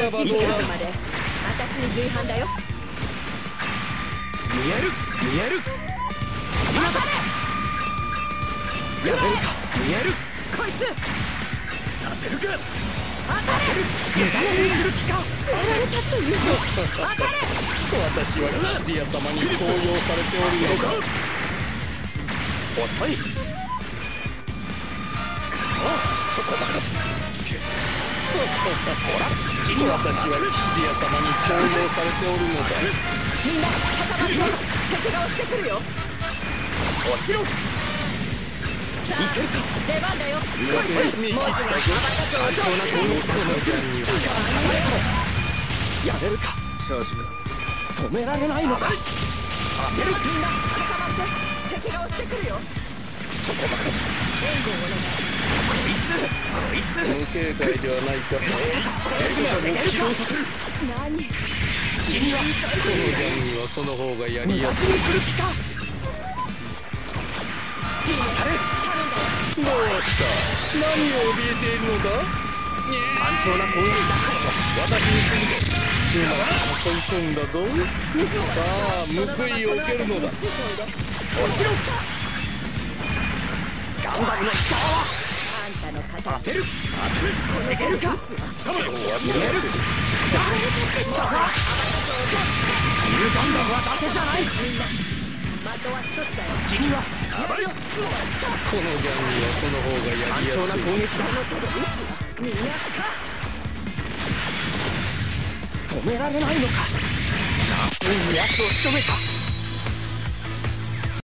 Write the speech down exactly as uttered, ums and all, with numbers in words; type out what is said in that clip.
の指示があくまで私に随伴だよ。 見える見える今だやれるか見えるこいつさせるか当たれ無駄死にする気かやられたというの当たれ私はキシリア様に重用されておるのか。 遅いくそチョコバカとほら好きには私はキシリア様に重用されておるのだ。 みんな固まって敵が押してくるよ。 落ちろさあいけるか出番だよ。こいつ見もう切ったぞ。 単調な攻撃このジャンにはやれるかチャージが止められないのか当てるみんな固まって敵が押してくるよ。 チョコバカと援護をお願い。 こいつこいつ無警戒ではないか。 攻めるか何好きにはこのジャンにはその方がや無駄死りやすい。 にする気か当たれどうした。何を怯えているのだ。 単調な攻撃だ私に続け。うまく誘い込んだぞ。さあ報いを受けるのだ。 落ちろガンダムの力はあんたの肩当てる当てる防げるかサバを見えるださあニューガンダムは伊達じゃないみんな的は一つだよ。 好きにはやるよ。終わったこのジャンにはその方がや単りやすい。 調な攻撃だこの手で撃つわ。逃がすか止められないのかついに奴を仕留めた